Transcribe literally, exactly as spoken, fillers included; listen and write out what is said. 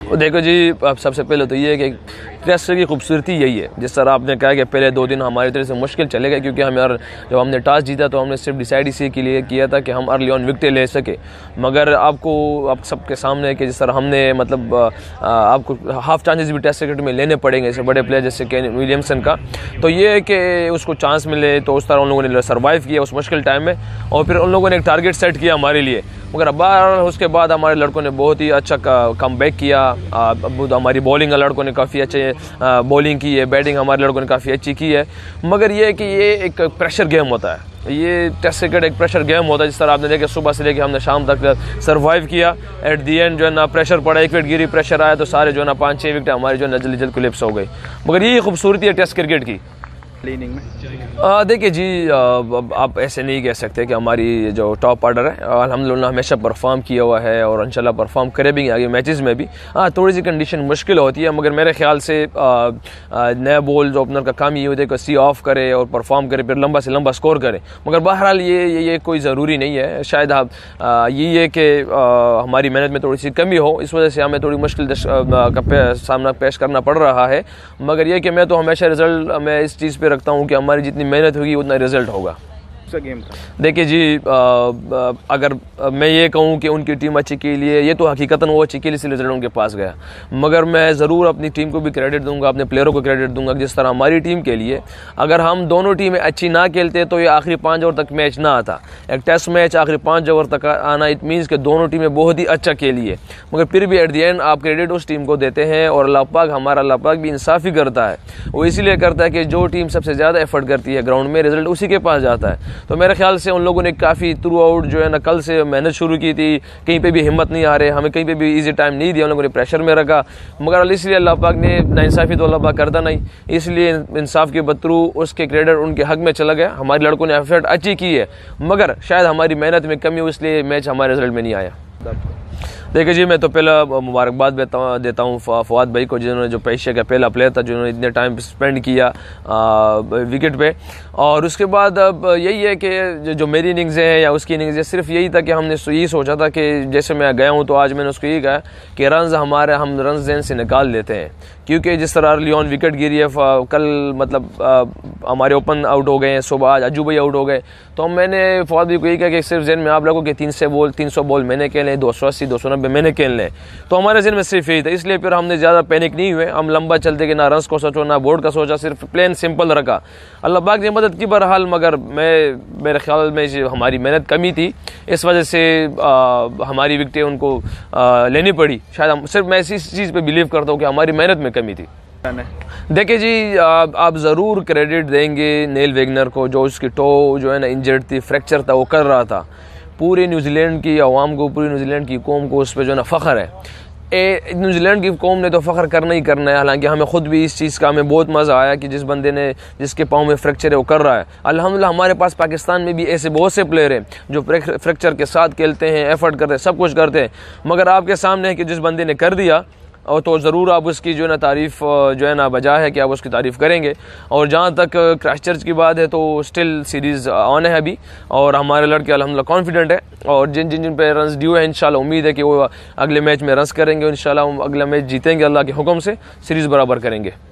देखो जी, अब सबसे पहले तो ये है कि टेस्ट की खूबसूरती यही है, जिस तरह आपने कहा कि पहले दो दिन हमारी तरह से मुश्किल चले गए, क्योंकि हमें और जब हमने टॉस जीता तो हमने सिर्फ डिसाइड इसी के लिए किया था कि हम अर्ली ऑन विकेटें ले सके। मगर आपको आप सबके सामने कि जिस तरह हमने मतलब आपको हाफ चांसेस भी टेस्ट क्रिकेट में लेने पड़ेंगे ऐसे बड़े प्लेयर जैसे केन विलियमसन का, तो ये है कि उसको चांस मिले, तो उस तरह उन लोगों ने सर्वाइव किया उस मुश्किल टाइम में, और फिर उन लोगों ने एक टारगेट सेट किया हमारे लिए। मगर अब उसके बाद हमारे लड़कों ने बहुत ही अच्छा कम बैक किया। अब हमारी बॉलिंग लड़कों ने काफ़ी अच्छे बॉलिंग की है, बैटिंग हमारे लड़कों ने काफ़ी अच्छी की है। मगर ये है कि ये एक प्रेशर गेम होता है, ये टेस्ट क्रिकेट एक प्रेशर गेम होता है। जिस तरह आपने देखा सुबह से लेकर हमने शाम तक सर्वाइव किया, एट दी एंड जो है ना प्रेशर पड़ा, एक विकेट गिरी, प्रेशर आया तो सारे जो है ना पाँच छः विकेट हमारी जो है ना जल्दी जल्दी क्लिप्स हो गई। मगर यही खूबसूरती है टेस्ट क्रिकेट की। क्लीनिंग में देखिए जी, आ, आप ऐसे नहीं कह सकते कि हमारी जो टॉप ऑर्डर है अल्हम्दुलिल्लाह हमेशा परफॉर्म किया हुआ है और इंशाल्लाह परफॉर्म करे भी आगे मैचेस में भी। हाँ, थोड़ी सी कंडीशन मुश्किल होती है, मगर मेरे ख्याल से नया बॉल जो ओपनर का काम ये होता है कि सी ऑफ करे और परफॉर्म करे, फिर लंबा से लंबा स्कोर करे। मगर बहरहाल ये ये, ये कोई ज़रूरी नहीं है। शायद आप यही है कि हमारी मेहनत में थोड़ी सी कमी हो, इस वजह से हमें थोड़ी मुश्किल का सामना पेश करना पड़ रहा है। मगर ये कि मैं तो हमेशा रिजल्ट मैं इस चीज़ पर रखता हूँ कि हमारी जितनी मेहनत होगी उतना रिजल्ट होगा। गेम देखिए जी, आ, आ, अगर मैं ये कहूँ कि उनकी टीम अच्छी के लिए, ये तो हकीकतन वो अच्छी के लिए इसलिए रिजल्ट उनके पास गया। मगर मैं ज़रूर अपनी टीम को भी क्रेडिट दूंगा, अपने प्लेयरों को क्रेडिट दूंगा। जिस तरह हमारी टीम के लिए अगर हम दोनों टीमें अच्छी ना खेलते तो ये आखिरी पाँच ओवर तक मैच ना आता। एक टेस्ट मैच आखिरी पाँच ओवर तक आना इट मीन्स कि दोनों टीमें बहुत ही अच्छा खेली है। मगर फिर भी एट दी एंड आप क्रेडिट उस टीम को देते हैं, और अल्लाह पाक हमारा अल्लाह पाक भी इंसाफ़ी करता है। वो इसीलिए करता है कि जो टीम सबसे ज़्यादा एफर्ट करती है ग्राउंड में, रिजल्ट उसी के पास जाता है। तो मेरे ख्याल से उन लोगों ने काफ़ी थ्रू आउट जो है ना कल से मेहनत शुरू की थी, कहीं पे भी हिम्मत नहीं आ रहे, हमें कहीं पे भी इजी टाइम नहीं दिया, उन लोगों ने प्रेशर में रखा। मगर इसलिए अल्लाह पाक ने नाइंसाफ़ी तो अल्लाह पाक करता नहीं, इसलिए इंसाफ के बतरू उसके क्रेडिट उनके हक में चला गया। हमारे लड़कों ने एफर्ट अच्छी की है, मगर शायद हमारी मेहनत में कमी हो, इसलिए मैच हमारे रिजल्ट में नहीं आया। देखिए जी, मैं तो पहला मुबारकबाद देता हूँ फवाद भाई को, जिन्होंने जो पेशे का पहला प्लेयर था जिन्होंने इतने टाइम स्पेंड किया विकेट पे। और उसके बाद अब यही है कि जो मेरी इनिंग्स हैं या उसकी इनिंग्स है, सिर्फ यही था कि हमने यही सोचा था कि जैसे मैं गया हूँ तो आज मैंने उसको यही कहा कि रन्स हमारे हम रन्स जेन से निकाल लेते हैं, क्योंकि जिस तरह अर्ली ऑन विकेट गिरी है कल, मतलब आ, हमारे ओपन आउट हो गए हैं, सुबह आज अजू भाई आउट हो गए, तो मैंने फवाद भाई को यही कहा कि सिर्फ जेन में आप लोगों के तीन सौ बॉल तीन सौ बॉल मैंने खेले, दो सौ अस्सी दो सौ नब्बे मैंने खेल लें, तो हमारे जेन में सिर्फ यही था। इसलिए फिर हमने ज़्यादा पैनिक नहीं हुए, हम लंबा चलते कि ना रन्स को सोचो ना बोर्ड का सोचा, सिर्फ प्लेन सिंपल रखा। अल्लाह पाक ने मदद की बहरहाल, मगर मैं मेरे ख्याल में हमारी मेहनत कमी थी, इस वजह से आ, हमारी विकेटें उनको आ, लेनी पड़ी। शायद हम सिर्फ मैं इसी चीज़ पे बिलीव करता हूँ कि हमारी मेहनत में कमी थी। देखिए जी, आप, आप ज़रूर क्रेडिट देंगे नेल वेगनर को, जो उसकी टो जो है ना इंजर्ड थी, फ्रैक्चर था, वो कर रहा था। पूरे न्यूजीलैंड की आवाम को, पूरी न्यूजीलैंड की कौम को उस पर जो है ना फ़ख्र है। ए न्यूजीलैंड की कौम ने तो फ़ख्र करना ही करना है। हालांकि हमें खुद भी इस चीज़ का हमें बहुत मज़ा आया कि जिस बंदे ने जिसके पाँव में फ्रैक्चर है वो कर रहा है। अल्हम्दुलिल्लाह हमारे पास पाकिस्तान में भी ऐसे बहुत से प्लेयर हैं जो फ्रैक्चर के साथ खेलते हैं, एफर्ट करते हैं, सब कुछ करते हैं। मगर आपके सामने है कि जिस बंदे ने कर दिया, और तो ज़रूर आप उसकी जो है ना तारीफ़ जो है ना बजा है कि आप उसकी तारीफ़ करेंगे। और जहाँ तक क्राइस्टचर्च की बात है तो स्टिल सीरीज़ ऑन है अभी, और हमारे लड़के अल्हम्दुलिल्लाह कॉन्फिडेंट है, और जिन जिन जिन पे रन्स ड्यू है इंशाल्लाह उम्मीद है कि वो अगले मैच में रन्स करेंगे, इंशाल्लाह हम अगला मैच जीतेंगे, अल्लाह के हुक्म से सीरीज़ बराबर करेंगे।